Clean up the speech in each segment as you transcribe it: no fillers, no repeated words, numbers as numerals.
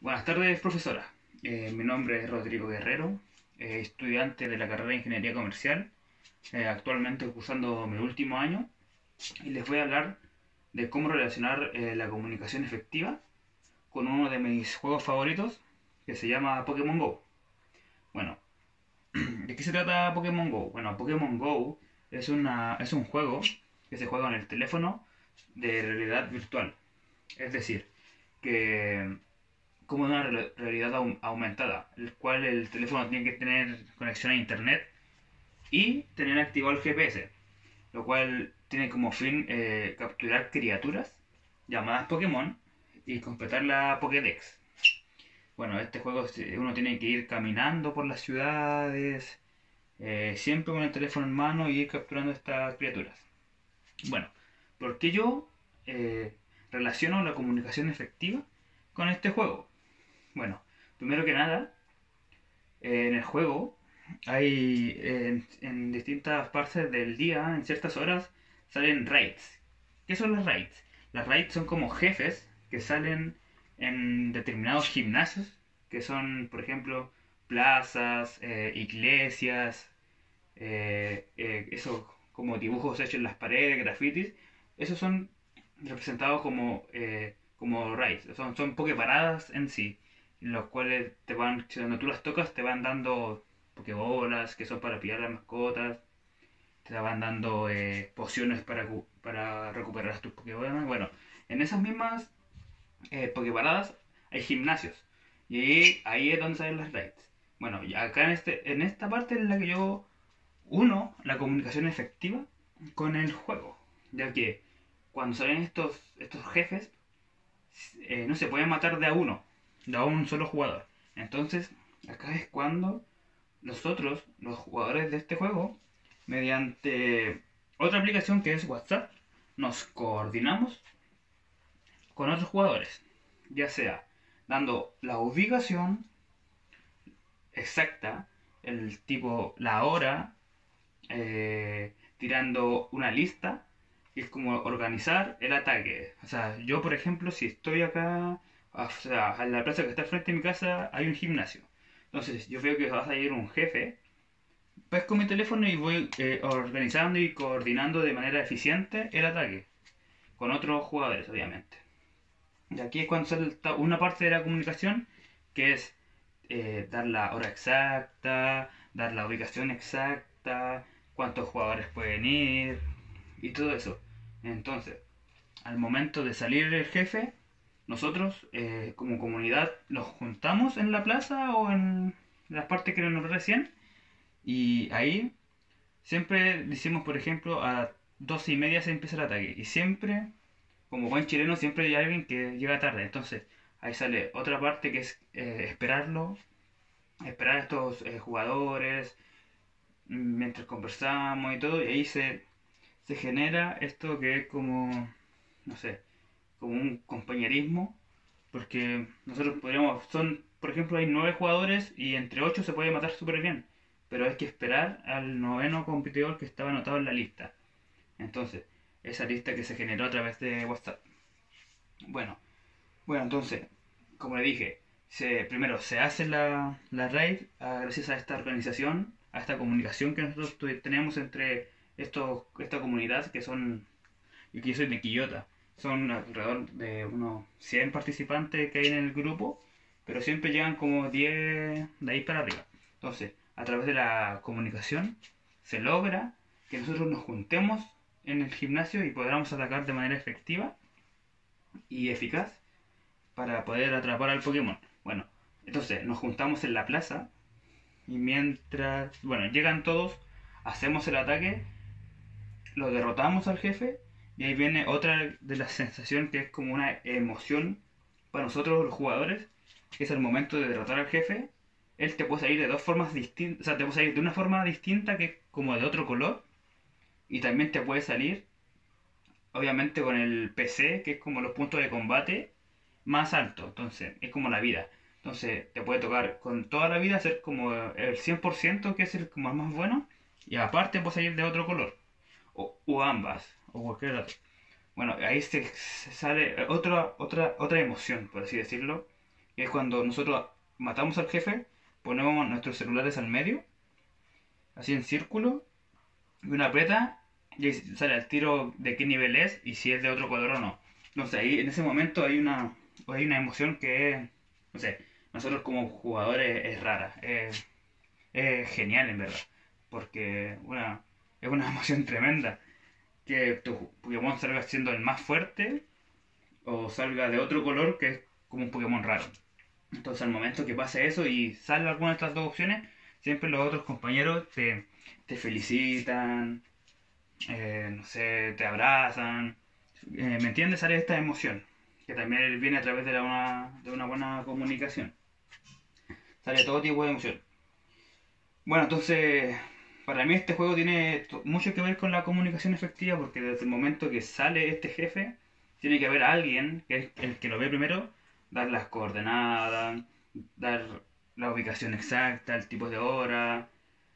Buenas tardes, profesora. Mi nombre es Rodrigo Guerrero, estudiante de la carrera de Ingeniería Comercial, actualmente cursando mi último año, y les voy a hablar de cómo relacionar la comunicación efectiva con uno de mis juegos favoritos, que se llama Pokémon Go. Bueno, ¿de qué se trata Pokémon Go? Bueno, Pokémon Go es un juego que se juega en el teléfono de realidad virtual. Es decir, que como una realidad aumentada, el cual el teléfono tiene que tener conexión a internet y tener activado el GPS, lo cual tiene como fin capturar criaturas llamadas Pokémon y completar la Pokédex. Bueno, este juego uno tiene que ir caminando por las ciudades, siempre con el teléfono en mano y ir capturando estas criaturas. Bueno, ¿por qué yo relaciono la comunicación efectiva con este juego? Bueno, primero que nada, en el juego hay en distintas partes del día, en ciertas horas, salen raids. ¿Qué son las raids? Las raids son como jefes que salen en determinados gimnasios, que son, por ejemplo, plazas, iglesias, eso como dibujos hechos en las paredes, grafitis. Esos son representados como raids, son poképaradas en sí, en los cuales cuando tú las tocas, te van dando pokebolas, que son para pillar las mascotas, te van dando pociones para recuperar tus pokebolas. Bueno, en esas mismas poképaradas hay gimnasios, y ahí es donde salen las raids. Bueno, y acá en esta parte es la que yo uno la comunicación efectiva con el juego, ya que cuando salen estos jefes, no se pueden matar de a un solo jugador. Entonces, acá es cuando nosotros, los jugadores de este juego, mediante otra aplicación que es WhatsApp, nos coordinamos con otros jugadores, ya sea dando la ubicación exacta, el tipo, la hora, tirando una lista, que es como organizar el ataque. O sea, yo por ejemplo, si estoy acá, o sea, en la plaza que está al frente de mi casa hay un gimnasio. Entonces, yo veo que va a salir un jefe, pesco mi teléfono y voy organizando y coordinando de manera eficiente el ataque, con otros jugadores, obviamente. Y aquí es cuando sale una parte de la comunicación, que es dar la hora exacta, dar la ubicación exacta, cuántos jugadores pueden ir y todo eso. Entonces, al momento de salir el jefe, nosotros como comunidad nos juntamos en la plaza o en las partes que nos recién, y ahí siempre decimos, por ejemplo, a 12:30 se empieza el ataque, y siempre, como buen chileno, siempre hay alguien que llega tarde. Entonces ahí sale otra parte que es esperar a estos jugadores mientras conversamos y todo, y ahí se genera esto que es como, no sé, como un compañerismo, porque nosotros por ejemplo, hay 9 jugadores y entre 8 se puede matar súper bien, pero hay que esperar al noveno competidor que estaba anotado en la lista. Entonces, esa lista que se generó a través de WhatsApp. Bueno, entonces, como le dije, primero se hace la raid gracias a esta organización, a esta comunicación que nosotros tenemos entre esta comunidad que son, y que yo soy de Quillota. Son alrededor de unos 100 participantes que hay en el grupo, pero siempre llegan como 10 de ahí para arriba. Entonces, a través de la comunicación se logra que nosotros nos juntemos en el gimnasio y podamos atacar de manera efectiva y eficaz para poder atrapar al Pokémon. Bueno, entonces nos juntamos en la plaza y mientras, bueno, llegan todos, hacemos el ataque, lo derrotamos al jefe, y ahí viene otra de las sensaciones que es como una emoción para nosotros los jugadores, que es el momento de derrotar al jefe. Él te puede salir de dos formas distintas, o sea, te puede salir de una forma distinta que es como de otro color, y también te puede salir, obviamente, con el PC, que es como los puntos de combate más alto. Entonces, es como la vida. Entonces, te puede tocar con toda la vida ser como el 100%, que es el como el más bueno, y aparte puede salir de otro color, o ambas, o cualquier otro. Bueno, ahí se sale otra emoción, por así decirlo, Y es cuando nosotros matamos al jefe, ponemos nuestros celulares al medio, así en círculo, y uno aprieta y ahí sale al tiro de qué nivel es y si es de otro color o no. Entonces ahí en ese momento hay una emoción que es, no sé, nosotros como jugadores es rara, es genial en verdad, porque es una emoción tremenda que tu Pokémon salga siendo el más fuerte o salga de otro color que es como un Pokémon raro. Entonces al momento que pasa eso y sale alguna de estas dos opciones, siempre los otros compañeros te felicitan, no sé, te abrazan. ¿Me entiendes? Sale esta emoción, que también viene a través de, de una buena comunicación. Sale todo tipo de emoción. Bueno, entonces, para mí este juego tiene mucho que ver con la comunicación efectiva, porque desde el momento que sale este jefe, tiene que haber alguien, que es el que lo ve primero, dar las coordenadas, dar la ubicación exacta, el tipo de hora,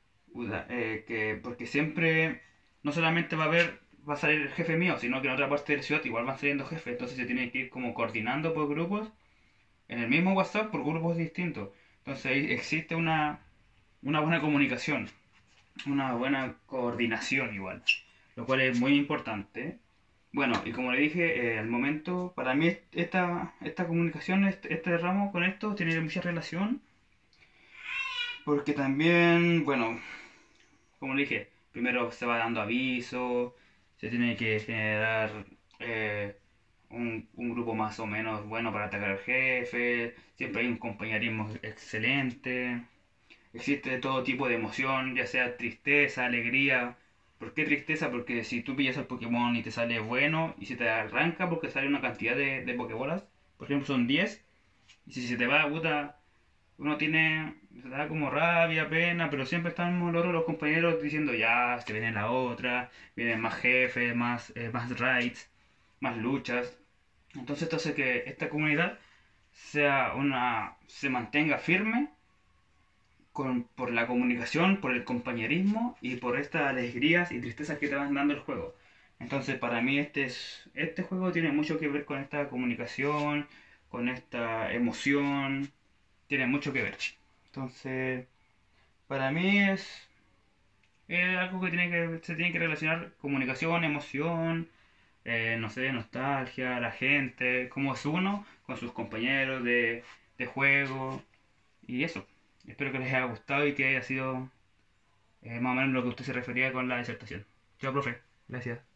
porque siempre, no solamente va a salir el jefe mío, sino que en otra parte de la ciudad igual van saliendo jefes, entonces se tiene que ir como coordinando por grupos, en el mismo WhatsApp, por grupos distintos. Entonces ahí existe una buena comunicación, una buena coordinación igual, lo cual es muy importante. Bueno, y como le dije, al momento, para mí esta comunicación, este ramo con esto tiene mucha relación, porque también, bueno, como le dije, primero se va dando aviso, se tiene que generar eh, un grupo más o menos bueno para atacar al jefe, siempre hay un compañerismo excelente. Existe todo tipo de emoción, ya sea tristeza, alegría. ¿Por qué tristeza? Porque si tú pillas al Pokémon y te sale bueno y se te arranca porque sale una cantidad de Pokébolas, por ejemplo son 10 y si se te va, puta, uno tiene, se da como rabia, pena, pero siempre estamos los compañeros diciendo ya, se viene la otra, vienen más jefes, más raids, más luchas. Entonces esto hace que esta comunidad se mantenga firme por la comunicación, por el compañerismo y por estas alegrías y tristezas que te van dando el juego. Entonces, para mí este juego tiene mucho que ver con esta comunicación, con esta emoción, tiene mucho que ver. Entonces, para mí es algo que se tiene que relacionar comunicación, emoción, no sé, nostalgia, la gente, cómo es uno con sus compañeros de juego y eso. Espero que les haya gustado y que haya sido más o menos lo que usted se refería con la disertación. Chao, profe. Gracias.